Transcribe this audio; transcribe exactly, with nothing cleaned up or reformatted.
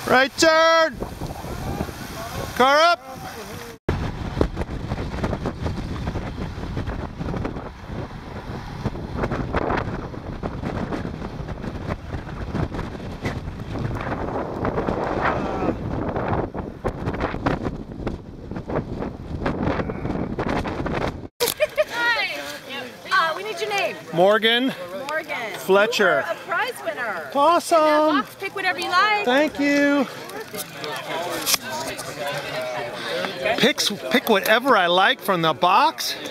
Right turn! Car up! Uh, we need your name. Morgan. Morgan. Fletcher. You are a prize winner. Awesome. Box, pick whatever you like. Thank you. Pick, pick whatever I like from the box.